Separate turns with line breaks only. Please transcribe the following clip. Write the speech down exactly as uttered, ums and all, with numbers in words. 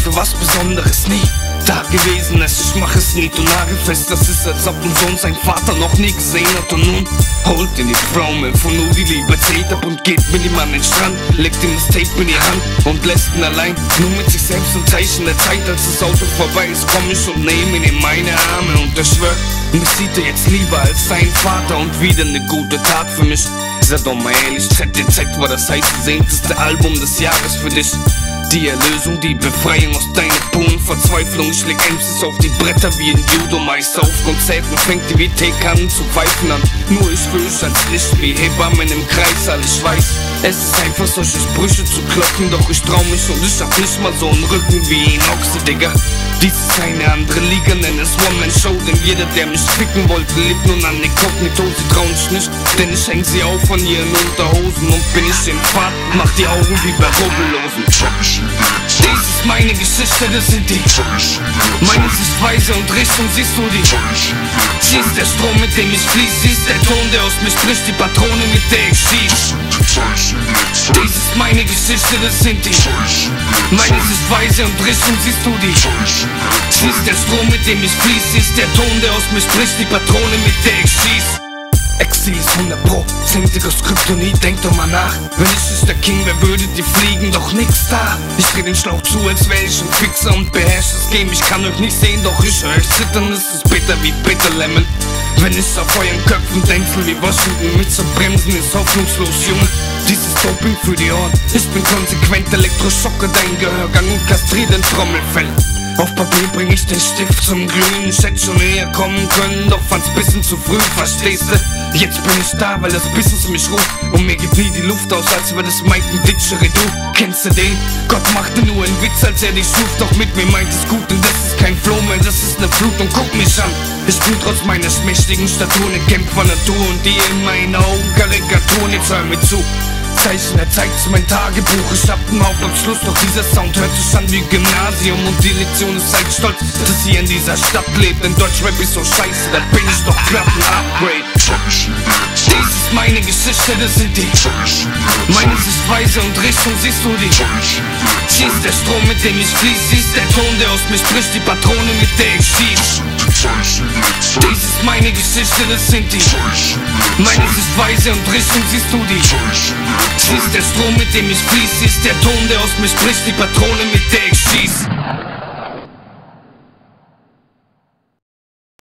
für was Besonderes nie da gewesen ist. Ich mach es nie, du nagelfest. Das ist, als ob ein Sohn seinen Vater noch nie gesehen hat. Und nun holt ihn die Pflaume von nur die Liebe, zählt ab und geht mit ihm an den Strand, legt ihm das Tape in die Hand und lässt ihn allein, nur mit sich selbst und Zeichen der Zeit. Als das Auto vorbei ist, komm ich und nehm ihn in meine Arme und er schwört, mich sieht er jetzt lieber als sein Vater und wieder ne gute Tat für mich. Sei doch mal ehrlich, Z D Z war das heißgesehnte Album des Jahres für dich. Die Erlösung, die Befreiung aus deiner puren Verzweiflung. Ich leg M Cs auf die Bretter wie ein Judo-Meister. Auf Konzerten fängt die W T-K an zu pfeifen an. Nur ich fühl ich als Licht wie Hebammen im Kreis. All ich weiß, es ist einfach solche Sprüche zu kloppen. Doch ich trau mich und ich hab nicht mal so einen Rücken wie ein Ochse, Digga. Dies ist eine andere Liga, nenn es One-Man-Show. Denn jeder, der mich ficken wollte, lebt nun an Inkognito. Sie trauen sich nicht, denn ich häng sie auf an ihren Unterhosen. Und bin ich im Pfad, mach die Augen wie bei Rubbellosen. Dies ist meine Geschichte, das sind die meine Sichtweise und Richtung, siehst du die? Sie ist der Strom, mit dem ich fließ. Sie ist der Ton, der aus mir spricht, die Patrone, mit der ich schieß. Dies ist meine Geschichte, das sind die meine Sichtweise und Richtung, siehst du die? Sie ist der Strom, mit dem ich fließ. Sie ist der Ton, der aus mir spricht, die Patrone, mit der ich schieß. Exil ist hundert Pro, zentiges Kryptonit, denk doch mal nach. Wenn ich nicht der King wär, würdet ihr fliegen, doch nix da. Ich dreh den Schlauch zu, als wär ich ein Fixer und beherrsch das Game. Ich kann euch nicht sehen, doch ich hör euch zittern, es ist bitter wie Bitterlemon. Wenn ich auf euren Köpfen tänzel wie Washington, mit zu bremsen ist hoffnungslos, Junge. Dieses Doping für die Ohren, ich bin konsequent, Elektroschocke dein Gehörgang und kastrier den Trommelfell. Auf Papier bring ich den Stift zum Glühen. Ich hätte schon eher kommen können, doch fand's bisschen zu früh, verstehst du? Jetzt bin ich da, weil das Business mich ruft und mir gibt nie die Luft aus, als wäre das Mike ein Didgeridoo. Kennst du den? Gott machte nur einen Witz, als er dich schuf, doch mit mir meint es gut und das ist kein Flow mehr, das ist ne Flut und guck mich an. Ich bin trotz meiner schmächtigen Statur ne Kämpfer Natur und die in meinen Augen Karikaturen, jetzt hör mir zu. Zeichen, er zeigt's mein Tagebuch, ich hab den Hauptabschluss, doch dieser Sound hört sich an wie Gymnasium und die Lektion ist zeigt stolz, dass ihr in dieser Stadt lebt, denn Deutschrap ist so scheiße, da bin ich doch glatt ein Upgrade. Dies ist meine Geschichte, das sind die meine Sichtweise und Richtung, siehst du die? Sie ist der Strom, mit dem ich fließ, sie ist der Ton, der aus mir spricht, die Patrone, mit der ich schieß. Dies ist meine Geschichte, das sind die meine Sichtweise und Richtung, siehst du die? Sie ist der Strom, mit dem ich fließ, sie ist der Ton, der aus mir spricht, die Patrone, mit der ich schieß.